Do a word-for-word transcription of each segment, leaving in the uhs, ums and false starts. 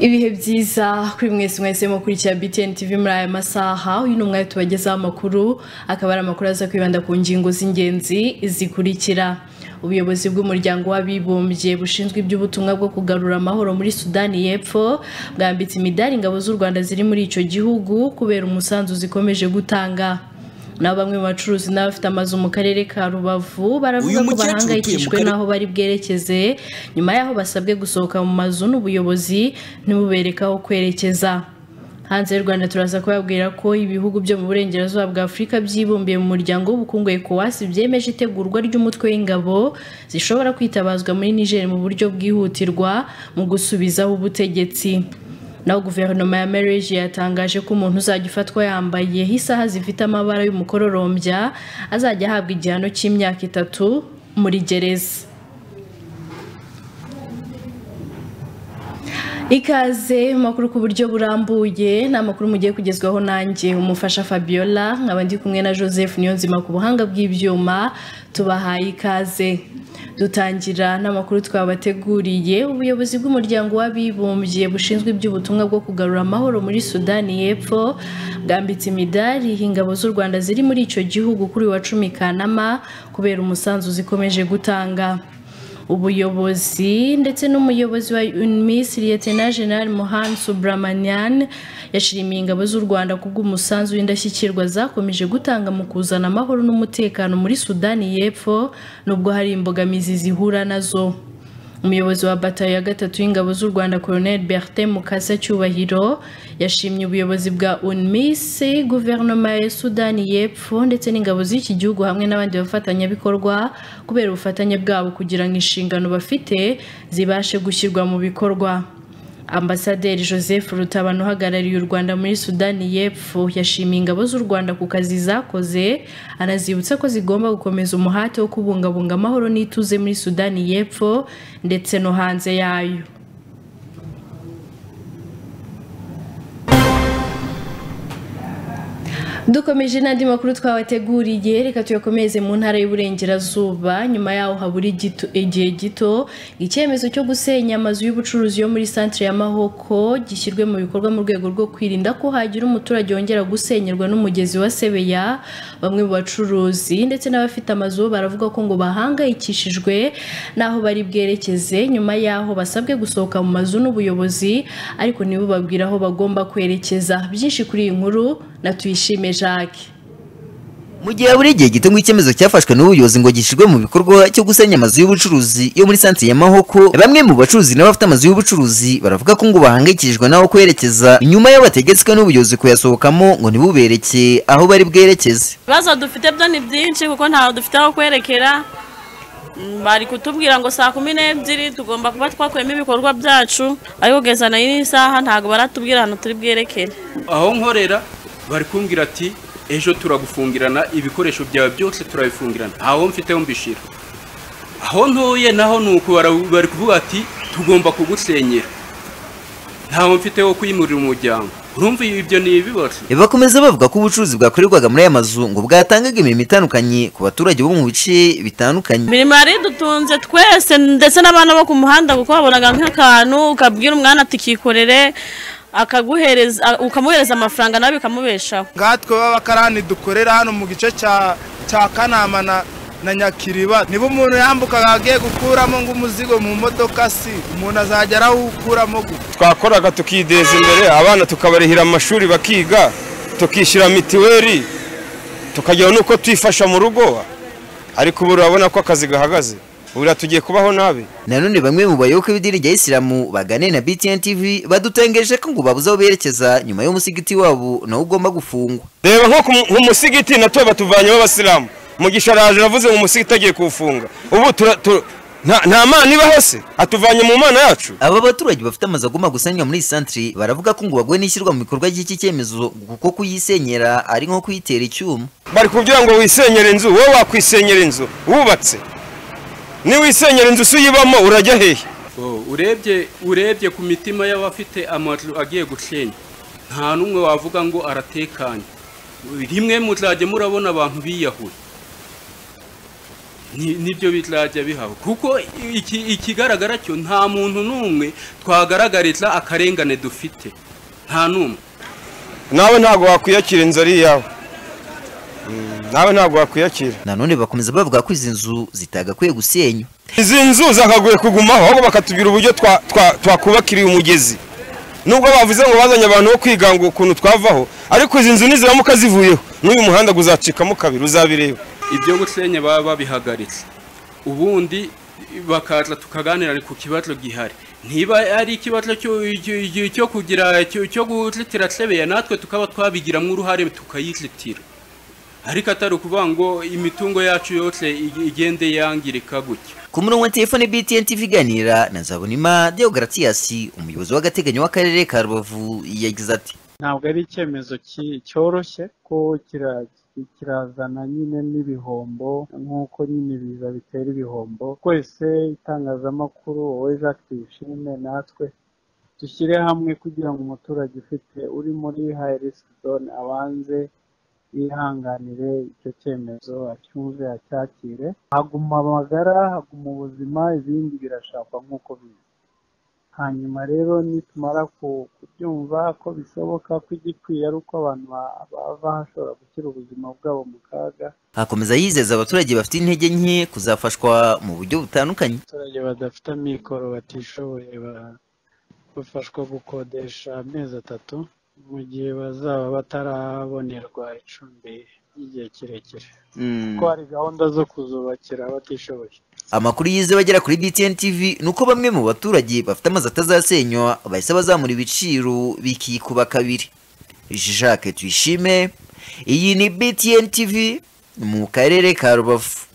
Ibihe byiza kuri mwese mwese mukurikira B T N T V muri aya masaha. Uyu numwe tubagezaho amakuru, akaba ari amakuru aza kwibanda ku ngingo z'ingenzi zikurikira. Ubuyobozi bw'umuryango w'abibumbye bushinzwe iby'ubutumwa bwo kugarura amahoro muri Sudani y'Epfo bwambitse imidari ingabo z'u Rwanda ziri muri ico gihugu kubera umusanzu zikomeje gutanga. Na bamwe mu bacuruzi n'abafite amazu mu karere ka Rubavu baravuga ko bahangayikishijwe naho bari bwerekeze nyuma yaho basabwe gusohoka mu mazu n'ubuyobozi ntibuberekaho kwerekeza. Hanze y'u Rwanda turaza kubabwira ko ibihugu byo mu burengerazuba bwa Afurika byibumbiye mu muryango w'ubukungu ECOWAS byemeje itegurwa ry'umutwe w'ingabo zishobora kwitabazwa muri Niger mu buryo bwihutirwa mu gusubizaho ubutegetsi. Naho guverinoma ya Malaysia yatangaje ko umuntu uzajya ufatwa yambaye isaha zifite amabara y'umukororombya azajya ahabwa igihano cy'imyaka itatu muri gereza. Ikaze makuru ku buryo burambuye n'amakuru mugiye kugezwaho nanjye umufasha Fabiola nkabandi kumwe na Joseph Niyonzima ku buhanga bw'ibyuma. Tubahaye ikaze. Dutangira n'amakuru twabateguriye. Ubuyobozi bw'umuryango w'abibumbye bushinzwe iby'ubutumwa bwo kugarura amahoro muri Sudani y'Epfo bwambitse imidari ingabo z'u Rwanda ziri muri ico gihugu kuri wa cumi Kanama kubera umusanzu zikomeje gutanga. Ubuyobozi ndetse n'umuyobozi wa UNMISS Lieutenant General Mohan Subramanian yashirimiye ingabo z'u Rwanda kubw'umusanzu w'indashyikirwa zakomeje gutanga mu kuzana amahoro n'umutekano muri Sudani y'Epfo nubwo hari imbogamizi zihura nazo. Umuyobozi wa batayo ya gatatu y'ingabo z'u Rwanda Colonel Bertin Mukasa Cyubahiro yashimye ubuyobozi bwa UNMISS, guverinoma ya Sudani y'Epfo ndetse n'ingabo z'iki gihugu hamwe n'abandi bafatanyabikorwa kubera ubufatanye bwabo kugira ngo inshingano bafite zibashe gushyirwa mu bikorwa. Ambasaderi Joseph Rutabana uhagarariye u Rwanda muri Sudani y'Epfo yashimiye ingabo z'u Rwanda ku kazi zakoze, anazibutsa ko zigomba gukomeza umuhate wo kubungabunga amahoro n'ituze muri Sudani y'Epfo ndetse no hanze yayo. Dukomeje n'andi makuru twabateguriye, reka tuyakomeze mu ntara y'uburengerazuba. Nyuma yaho habura igihe gito icyemezo cyo gusenya amazu y'ubucuruzi yo muri centre ya Mahoko gishyirwe mu bikorwa mu rwego rwo kwirinda ko hagira umuturage wongera gusenyerwa n'umugezi wa Sebeya. Bamwe mu bacuruzi ndetse n'abafite amazu baravuga ko ngo bahangayikishijwe naho bari bwerekeze nyuma yaho basabwe gusohoka mu mazu n'ubuyobozi ariko nibo babwira aho bagomba kwerekeza. Byinshi kuri iyi nkuru na Tuyishime Jacques. Mu gihe buri gihe gito icyemezo cyafashwe n'ubuyobozi ngo gishyirwe mu bikorwa cyo gusenya amazu y'ubucuruzi yo muri centre ya Mahoko, bamwe mu bacuruzi n'abafite amazu y'ubucuruzi baravuga ko ngo bahangayikishijwe naho kwerekeza nyuma y'abategetswe n'ubuyobozi kuyasohokamo ngo nibubereke aho bari bwerekeze. Baza dufite byo ni byinshi kuko ntaho dufite aho kwerekera. Bari kutubwira ngo saa kumi n'ebyiri tugomba kuba twakwema ibikorwa byacu ariko kugeza na iyi saha ntago baratubwira hano turi bwerekere. Aho nkorera bari kumbwira ati ejo turagufungirana ibikoresho byawe byose turabifungirana, aho mfite mbishira. Aho ntuye naho nuko bari kuvuga ati tugomba kugusenyera, ntaho mfite wo kwimurira umuryango. Urumva ibyo ni ibibose. Bakomeza bavuga ko ubucuruzi bwakorerwaga muri aya mazu ngo bwatangaga imirimo itandukanye ku baturage bo mu bice bitandukanye. Imirimo yari dutunze twese ndetse n'abana bo ku muhanda kuko babonaga nk'akantu ukabwira umwana ati kikorere akaguhereza ukamuhereza amafaranga nawe bikamubeshaho. Ngatwe b'abakarani dukorera hano mu gice cya cya Kanama na na Nyakiriba, niba umuntu yambuka agiye gukuramo ngo umuzigo mu modoka si umuntu azajya arawukuramo. Twakoraga tukideza imbere, abana tukabarihira amashuri bakiga, tukishyira mitiweri, tukajyaho nuko twifasha mu rugo, ariko ubu urabona ko akazi gahagaze. Ura tugiye kubaho nabi. Nanone bamwe mu bayoboke b'idini rya Isilamu bagane na B T N T V badutengeje ko ngo babuze aho berekeza nyuma y'umusigiti wabo nawo ugomba gufungwa. Reba nko mu musigiti natwe batuvanye b'abasilamu, Mugisha araje ravuze mu musigiti agiye kufunga. Ubu nta mana iba hose atuvanye mu mana yacu. Aba baturage bafite amazu agomba gusenywa muri centre baravuga ko ngo bagwe n'ishyirwa mu bikorwa y'iki cyemezo kuko kuyisenyera ari nko kuyitera icyuma. Bari kugira ngo wisenyere inzu, wowe wakwisenyera inzu wubatse. Ni wisenyera inzu suyibamo urajya hehe? Oh, urebye urebye ku mitima y'abafite amazu agiye gusenya. Nta numwe wavuga ngo aratekanye. Rimwe muzajye murabona abantu biyahuye. nibyo bizajya bihaba kuko ikigaragara cyo nta muntu n'umwe twagaragariza akarengane dufite nta n'umwe. Nawe ntabwo wakwiyakira inzara yawe, nawe ntabwo wakwiyakira. Nanone bakomeza bavuga ko izi nzu zitagakwiye gusenywa. Izi nzu zakaguye kugumaho ahubwo bakatubwira uburyo twakubakiriye umugezi, nubwo bavuze ngo bazanye abantu bo kwiganga ukuntu twavaho, ariko izi nzu niziramuka zivuyeho n'uyu muhanda guzacikamo kabiri uzabireba. Ibyo gusenya baba babihagaritse ubundi bakaza tukaganira ku kibazo gihari, ntiba ari ikibazo cyo kugira cyo guzitira sebeye natwe tukaba twabigiramo uruhare tukayizitira, ariko atari ukuvuga ngo imitungo yacu yose igende yangirika gutya. Ku murongo wa telefone B T N T V iganira na Nzabonima Deogratias, umuyobozi w'agateganyo w'akarere ka Rubavu, yagize ati ntabwo ari icyemezo cyoroshye ko kirazana nyine n'ibihombo nk'uko nyine biza bitera ibihombo. Twese itangazamakuru wowe Jacques tuyishime natwe dushyire hamwe kugira ngo umuturage ufite uri muri high risk zone abanze yihanganire icyo cyemezo, acyumve acyakire, haguma amagara haguma ubuzima, ibindi birashakwa nk'uko biza. Hanyuma rero nitumara kubyumva ko bishoboka ko igikwiye ari uko abantu bava hashobora gushyira ubuzima bwabo mu kaga. Hakomeza yizeza abaturage bafite intege nke kuzafashwa mu buryo butandukanye. Abaturage badafite amikoro batishoboye bafashwa gukodesha amezi atatu mu gihe bazaba batarabonerwa icumbi ry'igihe kirekire, kuko hari gahunda zo kuzubakira abatishoboye. Amakuru yize bagera kuri B T N T V nuko bamwe mu baturage bafite amazi atazasenywa bahise bazamura ibiciro bikikuba kabiri. Jacques Tuyishime, iyi ni B T N T V mu karere ka Rubavu.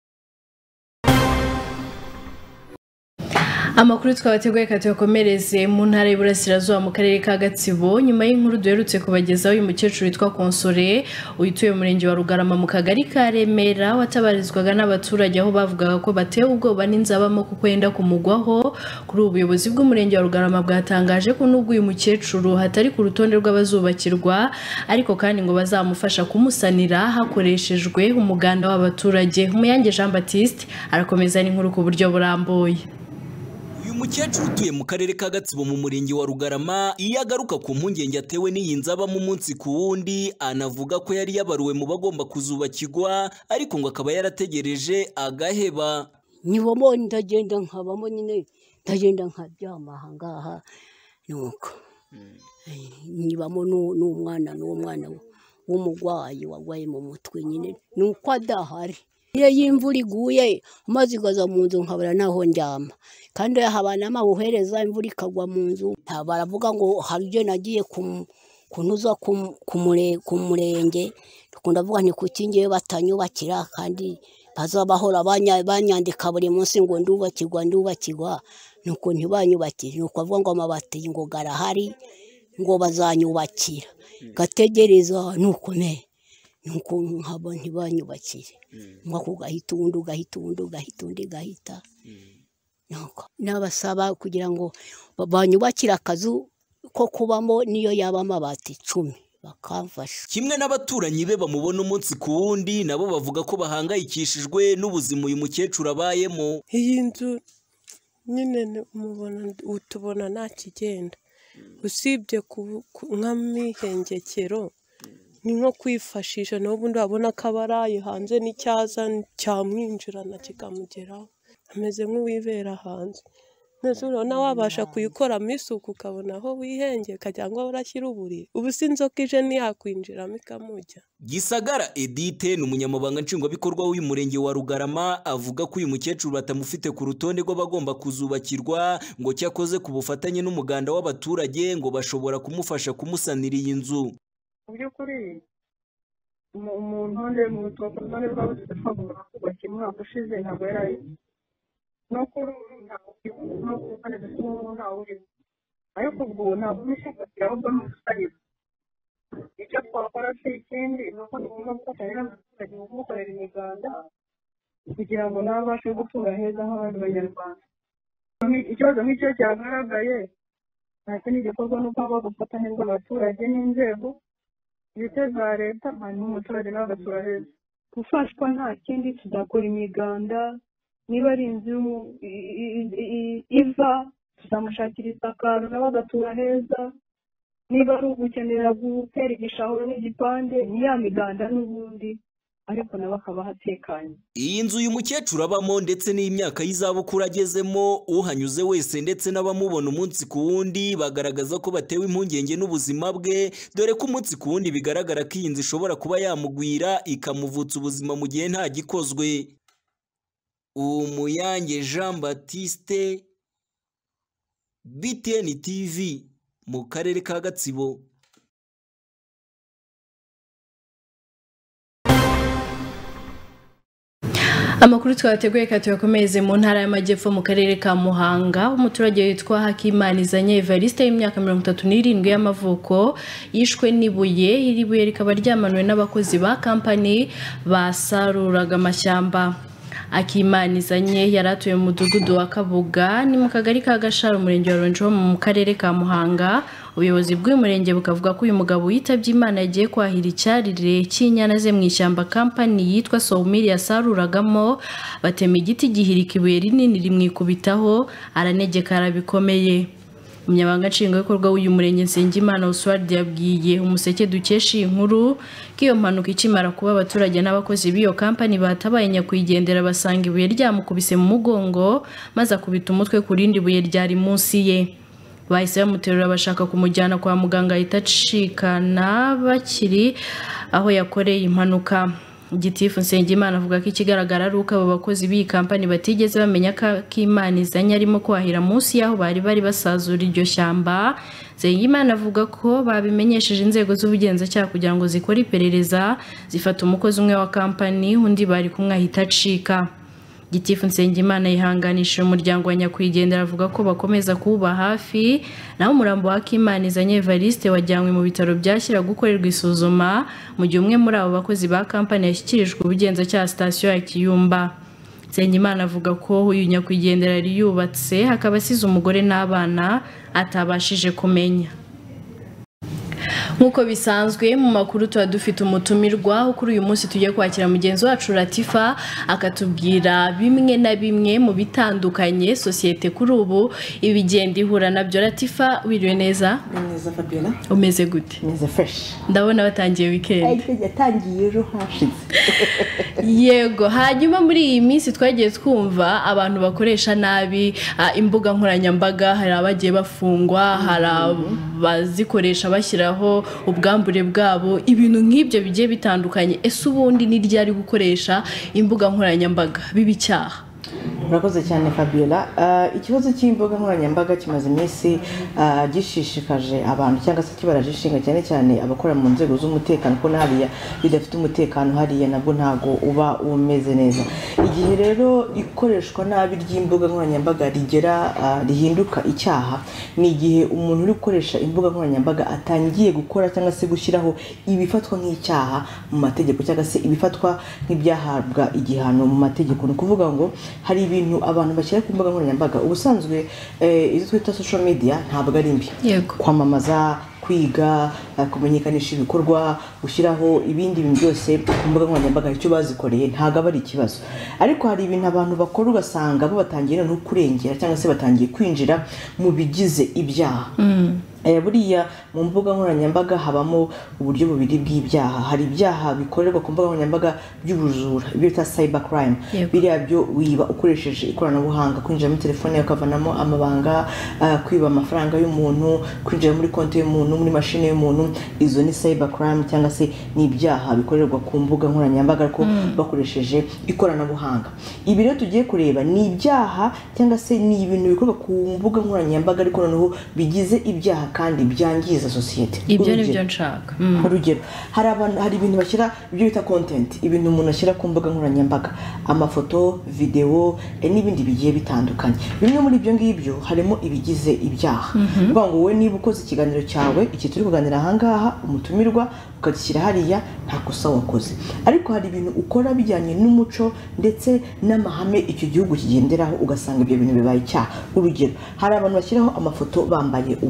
Amakuru twabateguye katuyakomereze mu ntara y'Iburasirazuba mu karere ka Gatsibo, nyuma y'inkuru duherutse kubagezaho uyu mukecuru witwa Konsore uyituye mu murenge wa Rugarama mu kagari ka Remera, watabarizwaga n'abaturage aho bavugaga ko batewe ubwoba n'inzabamo kuko yenda kumugwaho. Kuri ubuyobozi bw'umurenge wa Rugarama bwatangaje ko nubwo uyu mukecuru hatari ku rutonde rw'abazubakirwa, ariko kandi ngo bazamufasha kumusanira hakoreshejwe umuganda w'abaturage. Umuyange Jean Baptiste arakomeza n'inkuru ku buryo burambuye. Umukecuru utuye mu karere ka Gatsibo mu murenge wa Rugarama, iyo agaruka ku mpungenge atewe n'iyi nzaba mu munsi ku wundi, anavuga ko yari yabaruwe mu bagomba kuzubakirwa, ariko ngo akaba yarategereje agaheba. Nibamo ndagenda nkabamo nyine ndagenda nkabyama ahangaha nuko nibamo n'umwana n'umwana w'umugwayi wagwaye mu mutwe nyine nuko adahari. Iyo y'imvura iguye amazi gaza mu nzu nkabura naho njyama, kandi habana amabuhereza imvura ikagwa mu nzu. Baravuga ngo harije nagiye kunuza ku murenge, ndavuga nti kuki ngiye batanyubakira kandi bazabahora banyandika buri munsi ngo ndubakirwa ndubakirwa, nuko ntibanyubakire. Nuko avuga ngo amabati ngo garahari ngo bazanyubakira, gategereza nuko ne nuko nkaba ntibanyubakire, ngo gahita undi ugahita undi ugahita undi gahita. Nuko nabasaba kugira ngo banyubakire akazu ko kubamo niyo yaba amabati icumi bakamfasha. Kimwe n'abaturanyi be bamubona umunsi ku wundi, nabo bavuga ko bahangayikishijwe n'ubuzima uyu mukecuru abayemo. Iyi nzu nyine umubona utubona nta kigenda, usibye nk'amihengekero ni nko kwifashisha, n'ubundi wabona ko abaraye hanze n'icyaza cyamwinjirana kikamugeraho, ameze nk'uwibera hanze. Nese urabona wabasha kuyikoramo isuku ukabona aho wihengeka cyangwa urashyira uburiri, ubu si inzoka ije ntiyakwinjiramo ikamujya. Gisagara Edith ni umunyamabanga nshingwabikorwa w'uyu murenge wa Rugarama, avuga ko uyu mukecuru batamufite ku rutonde rw'abagomba kuzubakirwa, ngo cyakoze ku bufatanye n'umuganda w'abaturage ngo bashobora kumufasha kumusanira iyi nzu. Mu by'ukuri umuntu nde mu rutonde rw'abaturage twagomba kubakira umwaka ushize ntabwo yari no kuri ntabwo no kandi dusubira ntawe uri, ariko ubwo ntabwo nishakira ahubwo n'umusarira. Icyo twakora se ikindi ni uko tugomba gufatanya n'abaturage mu kumukorera imiganda kugira ngo nabo babashe gutura heza nk'abandi banyarwanda. Ikibazo nk'icyo cyagaragaye ntacyo ni igikorwa n'uko haba gufatanya rw'abaturage n'inzego ndetse za leta, hanyuma umuturage nawe agatura heza. gufashwa nta kindi tuzakora imiganda niba ari inzu iva tuzamushakira isakaro nawe agatura heza niba ari ugukenera gutera igishahuro n'igipande ni ya miganda n'ubundi ariko nabo akaba hatekanye. Iyi nzu uyu mukecuru abamo ndetse n'imyaka y'izabukuru agezemo uhanyuze wese ndetse n'abamubona umunsi ku wundi bagaragaza ko batewe impungenge n'ubuzima bwe dore ko umunsi ku wundi bigaragara ko iyi nzu ishobora kuba yamugwira ikamuvutsa ubuzima mu gihe nta gikozwe. Umuyange Jean Baptiste, B T N T V mu karere ka Gatsibo. Amakuru twateguye katuyakomeze mu ntara y'Amajyepfo mu karere ka Muhanga. Umuturage witwa Hakimanizanye Evariste y'imyaka mirongo itatu n'irindwi y'amavuko yishwe n'ibuye. Iri buye rikaba ryamanuwe n'abakozi ba kampani basaruraga amashyamba. Akimanizanye yaratuye mu mudugudu wa Kabuga ni mu kagari ka Gashara umurenge wa Ronjo mu karere ka Muhanga. Ubuyobozi bw'uyu murenge bukavuga ko uyu mugabo yitabye Imana yagiye kwahira icyarire cy'inyana ze mu ishyamba kampani yitwa Sawumiri yasaruragamo, batema igiti gihirika ibuye rinini rimwikubitaho aranegekara bikomeye. Umunyamabanga nshingwabikorwa w'uyu murenge Nsengimana Oswald yabwiye Umuseke dukesha inkuru ko iyo mpanuka ikimara kuba abaturage n'abakozi b'iyo kampani batabaye nyakwigendera basanga ibuye ryamukubise mu mugongo maze akubita umutwe ku rindi buye ryari munsi ye. Bahise bamuterura bashaka kumujyana kwa muganga ahita acikana bakiri aho yakoreye impanuka. Gitifu Nsengimana avuga ko ikigaragara ari uko abo bakozi b'iyi kampani batigeze bamenya ko Akimanizanye arimo kwahira munsi yaho bari bari basazura iryo shyamba. Nsengimana avuga ko babimenyesheje inzego z'ubugenzacyaha kugira ngo zikore iperereza zifata umukozi umwe wa kampani undi bari kumwe ahita acika. Gitifu Nsengimana yihanganishije umuryango wa nyakwigendera avuga ko bakomeza kuba hafi. Naho umurambo wa Hakimanizanye Evariste wajyanywe mu bitaro byashyira gukorerwa isuzuma mu gihe umwe muri abo bakozi ba kampani yashyikirijwe ubugenzacyaha sitasiyo ya Kiyumba. Nsengimana avuga ko uyu nyakwigendera yari yubatse hakaba asize umugore n'abana atabashije kumenya. Nkuko bisanzwe mu makuru tuba dufite umutumirwa kuri uyu munsi tugiye kwakira mugenzi wacu Latifa akatubwira bimwe na bimwe mu bitandukanye sosiyete kuri ubu ibigenda ihura nabyo. Latifa wiriwe neza? Neza Fabiola. Umeze gute? Meze fresh. Ndabona batangiye weekend. Ay yatangiye ejo hashize. Yego, hanyuma muri iyi minsi twagiye twumva abantu bakoresha nabi imbuga nkoranyambaga, hari abagiye bafungwa, hari abazikoresha bashyiraho ubwambure bwabo, ibintu nk'ibyo bigiye bitandukanye. Ese ubundi ni ryari gukoresha imbuga nkoranyambaga bibi cyaha? Murakoze cyane Fabiola. Uh, ikibazo cy'imbuga nkoranyambaga kimaze iminsi uh, gishishikaje abantu cyangwa se kibarajishinga cyane cyane abakora mu nzego z'umutekano ko nariya bidafite umutekano hariya nabwo ntago uba umeze neza. Igihe rero ikoreshwa nabi ry'imbuga nkoranyambaga rigera uh, rihinduka icyaha ni igihe umuntu uri gukoresha imbuga nkoranyambaga atangiye gukora cyangwa se gushyiraho ibifatwa nk'icyaha mu mategeko cyangwa se ibifatwa nk'ibyahabwa igihano mu mategeko. Ni kuvuga ngo hari ibintu abantu bashyira ku mbuga nkoranyambaga ubusanzwe eh, izo twita social media ntabwo ari mbi. Kwamamaza, kwiga, kumenyekanisha ibikorwa, gushyiraho ibindi bintu byose ku mbuga nkoranyambaga icyo bazikoreye ntabwo aba ari ikibazo. Ariko hari ibintu abantu bakora ugasanga bo batangiye no kurengera cyangwa se batangiye kwinjira mu bigize ibyaha. Mm. Eh, buriya mu mbuga nkoranyambaga habamo uburyo bubiri bw'ibyaha. Hari ibyaha bikorerwa ku mbuga nkoranyambaga by'ubujura, ibyo bita cyber crime. Yep. Biriya byo wiba ukoresheje ikoranabuhanga, kwinjira muri telefone ukavanamo amabanga, uh, kwiba amafaranga y'umuntu, kwinjira muri konti y'umuntu, muri mashine y'umuntu. Izo ni cyber crime cyangwa se ni ibyaha bikorerwa ku mbuga nkoranyambaga ariko mm. bakoresheje ikoranabuhanga. Ibi rero tugiye kureba ni ibyaha cyangwa se ni ibintu bikorwa ku mbuga nkoranyambaga ariko noneho bigize ibyaha kandi byangiza societe. Ibyo ni byo nshaka. Urugero, hari abantu hari ibintu bashyira ibyo bita content, ibintu umuntu ashyira ku mbuga nkoranyambaga, amafoto, video e n'ibindi bigiye bitandukanye. Bimwe muri ibyo ngibyo harimo ibigize ibyaha. Kuvuga ngo we niba ukoze ikiganiro cyawe, iki turi kuganira aha ngaha, umutumirwa ukagishyira hariya nta kosa wakoze. Ariko hari ibintu ukora bijyanye n'umuco ndetse n'amahame icyo gihugu kigenderaho ugasanga ibyo bintu bibaye icyaha. Urugero, hari abantu bashyiraho amafoto bambaye ubusa.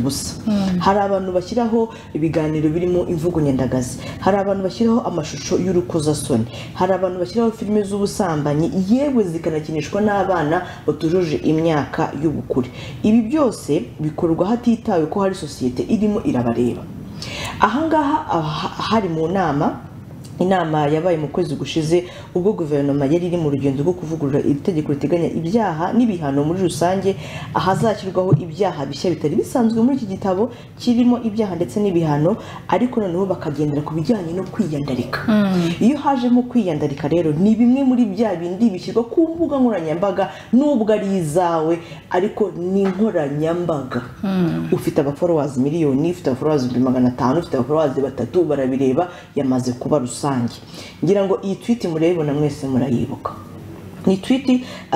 hari abantu bashyiraho ibiganiro birimo imvugo nyandagazi, hari abantu bashyiraho amashusho y'urukozasoni, hari abantu bashyiraho filime z'ubusambanyi yewe zikanakinishwa n'abana batujuje imyaka y'ubukure. Ibi byose bikorwa hatitawe ko hari sosiyete irimo irabareba. Ahangaha hari mu nama inama yabaye mu kwezi gushize ubwo guverinoma yari iri mu rugendo rwo kuvugurura itegeko riteganya ibyaha n'ibihano muri rusange, ahazashyirwaho ibyaha bishya bitari bisanzwe muri iki gitabo kirimo ibyaha ndetse n'ibihano, ariko noneho bakagendera ku bijyanye no kwiyandarika. Iyo hajemo kwiyandarika rero ni bimwe muri bya bindi bishyirwa ku mbuga nkoranyambaga nubwo ari izawe ariko ni nkoranyambaga. Ufite abafollowers miliyoni, ufite abafollowers magana atanu, ufite abafollowers batatu, barabireba yamaze kuba rusange. Ngira ngo iyi tweet murayibona mwese murayibuka. Ni tweet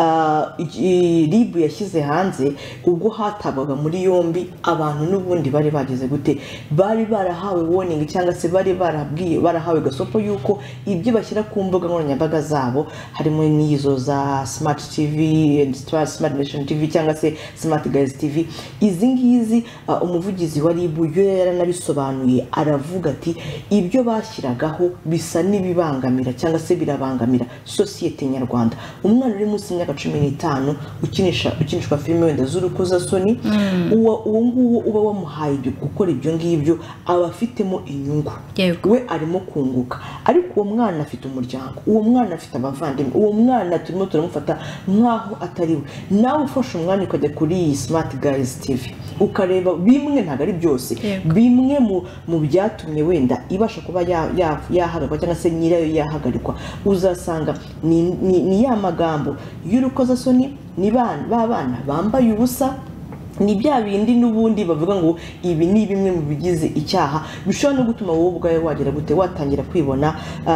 Libu yashyize hanze ubwo hatabwaga muri yombi abantu n'ubundi bari bageze gute, bari barahawe warning cyangwa se bari barabwiye barahawe gasopo yuko ibyo bashyira ku mbuga nkoranyambaga zabo harimo n'izo za Smart T V and Smart Nation T V cyangwa se Smart Guys T V. Izi ngizi umuvugizi wa Libu yo yaranabisobanuye, aravuga ati ibyo bashyiragaho bisa n'ibibangamira cyangwa se birabangamira sosiyete nyarwanda. Umwana uri munsi y'imyaka cumi n'itanu ukinisha ukinishwa filime wenda z'urukozasoni, uwo uwo nguwo uba wamuhaye gukora ibyo ngibyo aba afitemo inyungu, we arimo kunguka. Ariko uwo mwana afite umuryango, uwo mwana afite abavandimwe, uwo mwana turimo turamufata nkaho atari we. Nawe ufashe umwanya ukajya kuri iyi Smart Guys T V ukareba bimwe, ntabwo ari byose, bimwe mu mu byatumye wenda ibasha kuba yahagarikwa cyangwa se nyirayo yahagarikwa, uzasanga ni ni ya magambo y'urukozasoni, ni bana babana bambaye ubusa, ni bya bindi n'ubundi bavuga ngo ibi ni bimwe mu bigize icyaha bishobora no gutuma wowe ubwawe wagera gute watangira kwibona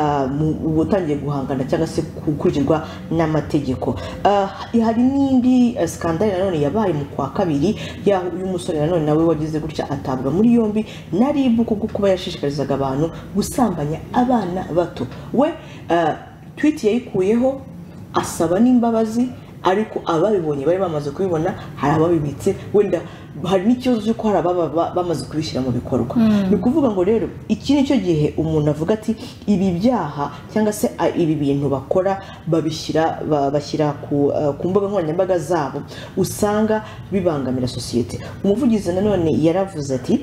utangiye guhangana cyangwa se kukurirwa n'amategeko. Hari n'indi skandale nanone yabaye mu kwa kabiri y'uyu musore nanone nawe wagize gutya atabwa muri yombi na Libu kuko kuba yashishikarizaga abantu gusambanya abana bato. We tweet yayikuyeho asaba n'imbabazi, ariko ababibonye bari bamaze kubibona, hari ababibitse, wenda hari n'ikibazo cy'uko hari ababa bamaze kubishyira mu bikorwa. Ni ukuvuga ngo rero iki ni cyo gihe umuntu avuga ati ibi byaha cyangwa se ibi bintu bakora babishyira bashyira ku mbuga nkoranyambaga zabo usanga bibangamira sosiyete. Umuvugizi nanone yaravuze ati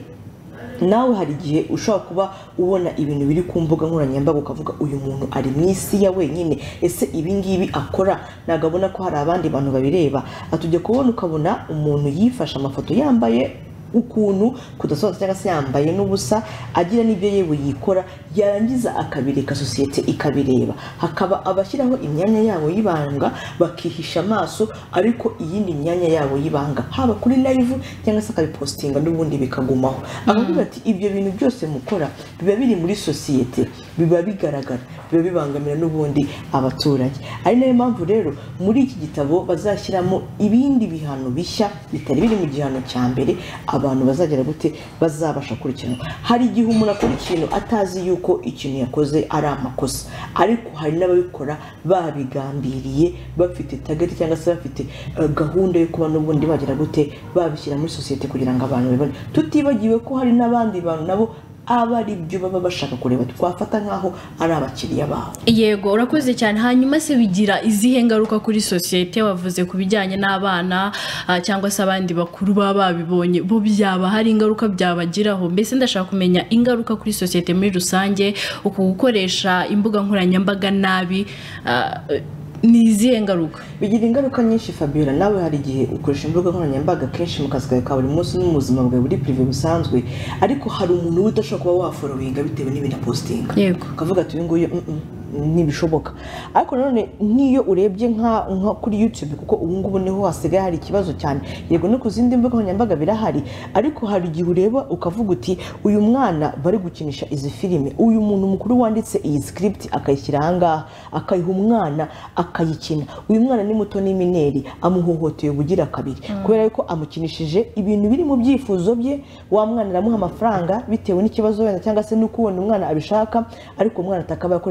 nawe hari igihe ushobora kuba ubona ibintu biri ku mbuga nkoranyambaga ukavuga uyu muntu ari mu isi ya wenyine, ese ibi ngibi akora nagabona ko hari abandi bantu babireba. Atujya kubona ukabona umuntu yifashe amafoto yambaye ukuntu kudasobanutse cyangwa se yambaye n'ubusa, agira n'ibyo yewe yikora, yarangiza akabireka sosiyete ikabireba. Hakaba abashyiraho imyanya yabo y'ibanga bakihisha amaso, ariko iyindi myanya yabo y'ibanga haba kuri live cyangwa se akabipostinga n'ubundi bikagumaho. Akavuga ati ibyo bintu byose mukora biba biri muri sosiyete, biba bigaragara, biba bibangamira n'ubundi abaturage. Ari nayo mpamvu rero muri iki gitabo bazashyiramo ibindi bihano bishya bitari biri mu gihano cya mbere, abantu bazagera gute bazabasha kurikirana. Hari igihe umuntu akora ikintu atazi yuko ikintu yakoze ari amakosa, ariko hari n'ababikora babigambiriye, bafite target cyangwa se bafite uh, gahunda yo kuba n'ubundi bagera gute babishyira muri sosiyete kugira ngo abantu babone. Tutibagiwe ko hari n'abandi bantu nabo abari byo baba bashaka kureba twafata nkaho ari abakiriya babo. Yego, urakoze cyane. Hanyuma se bigira izihe ngaruka kuri sosiyete? Wavuze ku bijyanye n'abana cyangwa se abandi bakuru baba babibonye, bo byaba hari ingaruka byabagiraho? Mbese ndashaka kumenya ingaruka kuri sosiyete muri rusange uko gukoresha imbuga nkoranyambaga nabi. Uh, ni izihe ngaruka? Bigira ingaruka nyinshi Fabiola. Nawe hari igihe ukoresha imbuga nkoranyambaga kenshi mu kazi kawe ka buri munsi no mu buzima bwawe buri privé busanzwe, ariko hari umuntu udashobora kuba wafollowinga bitewe n'ibintu postinga. Yego, ukavuga ati uyu nguyu ntibishoboka. Ariko nanone nk'iyo urebye nka kuri YouTube, kuko ubu ngubu niho hasigaye hari ikibazo cyane, yego no ku zindi mbuga nkoranyambaga birahari, ariko hari igihe ureba ukavuga uti uyu mwana bari gukinisha izi filime, uyu muntu mukuru wanditse iyi script akayishyira ahangaha akayiha umwana akayikina, uyu mwana ni muto ni mineri, amuhohoteye ubugira kabiri mm. kubera yuko amukinishije ibintu biri mu byifuzo bye. Wa mwana aramuha amafaranga bitewe n'ikibazo wenda cyangwa se nuko ubona umwana abishaka, ariko umwana atakaba yakora ibyo ngibyo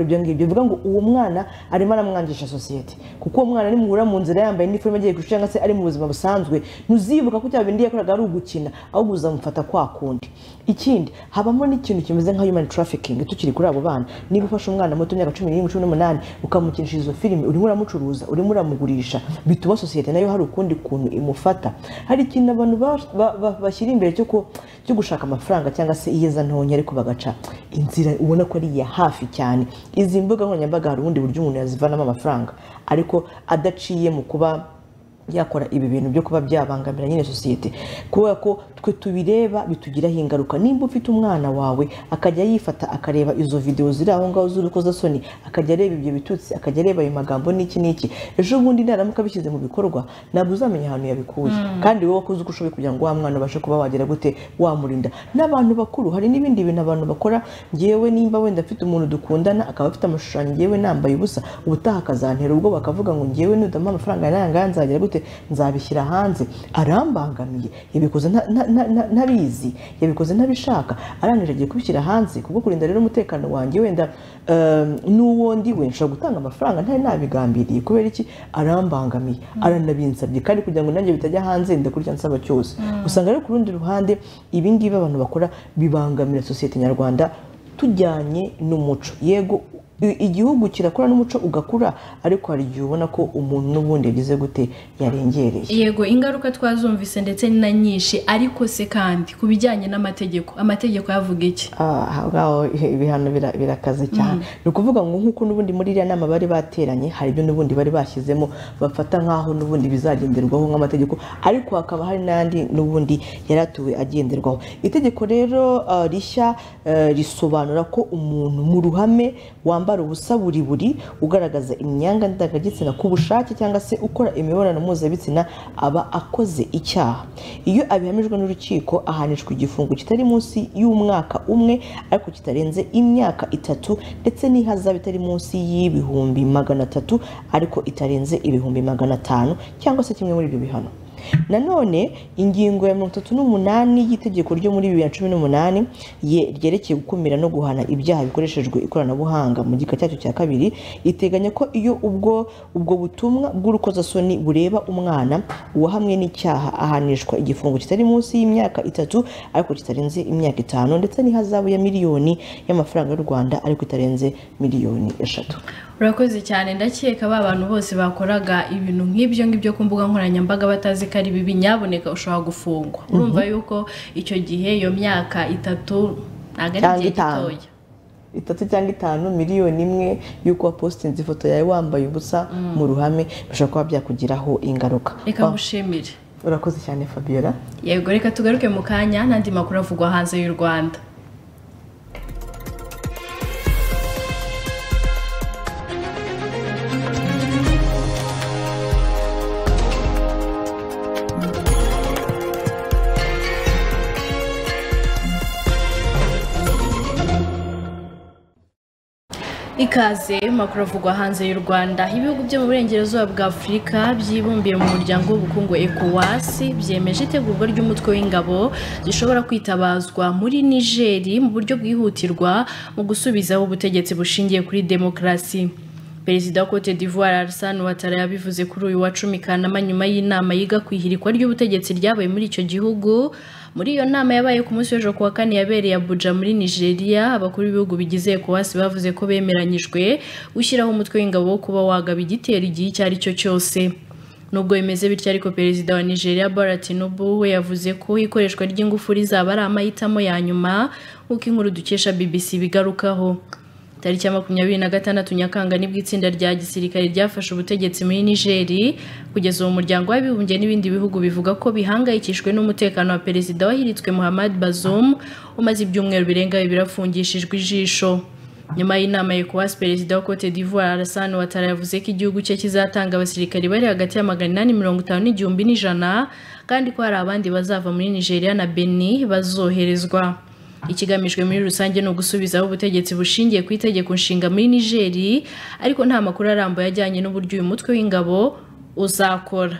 bivuga ngo uwo mwana arimo aramwangisha sosiyete kuko uwo mwana ari muhura mu nzira yambaye iniforume agiye ku ishuri cyangwa se ari mu buzima busanzwe ntuzibuka ko cya bindi yakoraga ari ugukina ahubwo uzamufata kwa kundi. Ikindi habamo n'ikintu kimeze nka human trafficking tukiri kuri abo bana. Niba ufashe umwana muto w'imyaka cumi n'irindwi cumi n'umunani ukamukinisha izo filime urimo uramucuruza urimo uramugurisha bituma sosiyete nayo hari ukundi kuntu imufata. Hari ikintu abantu bashyira imbere cyo cyo gushaka amafaranga cyangwa se iyeza ntonya ariko bagaca inzira ubona ko ari iya hafi cyane. Izi mbuga nkoranyambaga hari ubundi buryo umuntu yazivanamo amafaranga ariko adaciye mu kuba yakora ibi bintu byo kuba byabangamira nyine sosiyete kubera ko twe tubireba bitugiraho ingaruka. Nimba ufite umwana wawe akajya yifata akareba izo video ziri aho ngaho z'urukozasoni akajya areba ibyo bitutsi akajya areba ayo magambo n'iki n'iki ejo bundi naramuka bishyize mu bikorwa ntabwo uzamenya ahantu yabikuye kandi wowe wakoze uko ushoboye kugira ngo wa mwana ubashe kuba wagera gute wamurinda. N'abantu bakuru hari n'ibindi bintu abantu bakora. Ngewe nimba wenda afite umuntu dukundana akaba afite amashushanyo ngewe nambaye ubusa ubutaha akazantera ubwo bakavuga ngo ngewe nudama amafaranga yananga nzagera gute nzabishyira hanze. Arambangamiye yabikoze ntabizi yabikoze ntabishaka arangije agiye kubishyira hanze kubwo kurinda rero umutekano wanjye wenda n'uwo ndi we nshobora gutanga amafaranga ntari nabigambiriye kubera iki arambangamiye aranabinsabye kandi kugira ngo nanjye bitajya hanze ndakurya nsaba cyose. Usanga rero ku rundi ruhande ibi ngibi abantu bakora bibangamira sosiyete nyarwanda tujyanye n'umuco. Yego igihugu kirakura n'umuco ugakura ariko hari igihe ubona ko umuntu n'ubundi yagize gute yarengereye. Yego ingaruka twazumvise ndetse na nyinshi ariko se kandi kubijyanye n'amategeko amategeko yavuga iki? Ah ngaho ibihano birakaze cyane. Ni ukuvuga ngo nkuko n'ubundi muri iriya nama bari bateranye hari ibyo n'ubundi bari bashyizemo bafata nkaho n'ubundi bizagenderwaho nk'amategeko ariko hakaba hari n'andi n'ubundi yaratuwe agenderwaho. Itegeko rero rishya risobanura ko umuntu mu ruhame wamba ubusa buri buri ugaragaza imyanga ndangagitsina ku bushake cyangwa se ukora imibonano mpuzabitsina aba akoze icyaha. Iyo abihamijwe n'urukiko ahanishwa igifungo kitari munsi y'umwaka umwe ariko kitarenze imyaka itatu ndetse n'ihazabu itari munsi y'ibihumbi magana atatu ariko itarenze ibihumbi magana atanu cyangwa se kimwe muri ibyo bihano. Nanone ingingo ya mirongo itatu n'umunani y'itegeko ryo muri bibiri na cumi n'umunani ryerekeye gukumira no guhana ibyaha bikoreshejwe ikoranabuhanga mu gika cyacyo cya kabiri iteganya ko iyo ubwo ubwo butumwa bw'urukozasoni bureba umwana uwahamwe n'icyaha ahanishwa igifungo kitari munsi y'imyaka itatu ariko kitarenze imyaka itanu ndetse n'ihazabu ya miliyoni y'amafaranga y'u Rwanda ariko itarenze miliyoni eshatu. Urakoze cyane ndakeka ba bantu bose bakoraga ibintu nk'ibyo ngibyo ku mbuga nkoranyambaga batazi ko ari bibi nyaboneka ushobora gufungwa. Urumva yuko icyo gihe iyo myaka itatu ntabwo ari igihe gitoya itatu cyangwa itanu miliyoni imwe y'uko wapostinze ifoto yawe wambaye ubusa mu ruhame bishobora kuba byakugiraho ingaruka. Reka ngushimire. Urakoze cyane Fabiola. Yego reka tugaruke mu kanya n'andi makuru avugwa hanze y'u Rwanda. Ikaze makuru avugwa hanze y'u Rwanda. Ibihugu byo mu burengerazuba bwa Afurika byibumbiye mu muryango w'ubukungu ECOWAS byemeje itegurwa ry'umutwe w'ingabo zishobora kwitabazwa muri Niger mu buryo bwihutirwa mu gusubizaho ubutegetsi bushingiye kuri demokarasi. Perezida wa Cote d'Ivoire Alassane Ouattara yabivuze kuri uyu wa cumi Kanama nyuma y'inama yiga kwihirikwa ry'ubutegetsi ryabaye muri icyo gihugu. Muri iyo nama yabaye ku munsi w'ejo kuwa kane yabereye Abuja muri Nigeria, abakuru b'ibihugu bigize ECOWAS bavuze ko bemeranyijwe gushyiraho umutwe w'ingabo wo kuba wagaba igitero igihe icyo ari cyo cyose. Nubwo bimeze bityo ariko perezida wa Nigeria Bola Tinubu we yavuze ko ikoreshwa ry'ingufu rizaba ari amahitamo ya nyuma nk'uko inkuru dukesha B B C bigarukaho. Tariki ya makumyabiri na gatandatu Nyakanga nibwo itsinda rya gisirikare ryafashe ubutegetsi muri Niger. Kugeza uwo muryango w'abibumbye n'ibindi bihugu bivuga ko bihangayikishwe n'umutekano wa perezida wahiritswe Mohamed Bazoum umaze ibyumweru birenga bibiri afungishijwe ijisho. Nyuma y'inama ECOWAS perezida wa Cote d'Ivoire Alassane Ouattara yavuze ko igihugu cye kizatanga abasirikari bari hagati ya magana inani mirongo itanu n'igihumbi n'ijana kandi ko hari abandi bazava muri Nigeria na Benin bazoherezwa. Ikigamijwe muri rusange no gusubizaho ubutegetsi bushingiye ku itegeko nshinga muri Niger ariko nta makuru arambuye ajyanye n'uburyo uyu mutwe w'ingabo uzakora.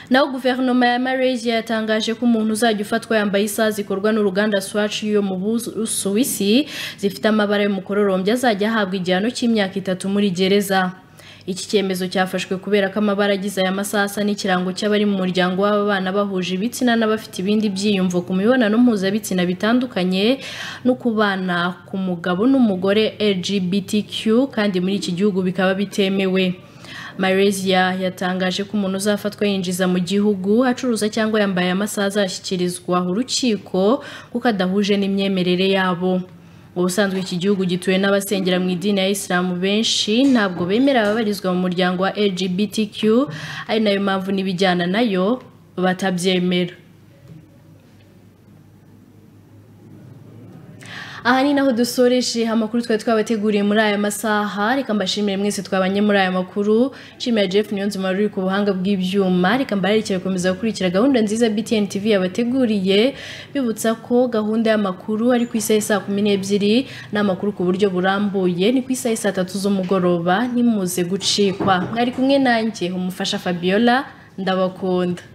naho guverinoma ya Malaysia yatangaje ko umuntu uzajya ufatwa yambaye isaha zikorwa n'uruganda Swatch yo mu Busuwisi zifite amabara y'umukororombya azajya ahabwa igihano cy'imyaka itatu muri gereza. Iki cyemezo cyafashwe kubera ko amabara agize aya masaha n'ikirango cy'abari mu muryango w'abana bahuje ibitsina n'abafite ibindi byiyumvo ku mibonano mpuzabitsina bitandukanye no kubana ku mugabo n'umugore L G B T Q kandi muri iki gihugu bikaba bitemewe. Malaysia yatangaje ko umuntu uzafatwa yinjiza mu gihugu acuruza cyangwa yambaye amasaha azashyikirizwa urukiko kuko adahuje n'imyemerere yabo. Ubusanzwe iki gihugu gituwe n'abasengera mu idini ya Islam benshi ntabwo bemera ababarizwa mu muryango wa L G B T Q ari nayo mpamvu n'ibijyana nayo batabyemera. Aha ni naho dusoreje amakuru twari twabateguriye muri aya masaha. Reka mbashimire mwese twabanye muri aya makuru. Nshimira Jeff Niyonzima uri ku buhanga bw'ibyuma. Reka mbarerekere gukomeza gukurikira gahunda nziza B T N T V yabateguriye. Bibutsa ko gahunda y'amakuru ari ku isaha saa kumi n'ebyiri n'amakuru ku buryo burambuye ni ku isaha saa tatu z'umugoroba. Ntimuze gucikwa. Mwari kumwe nanjye umufasha Fabiola, ndabakunda.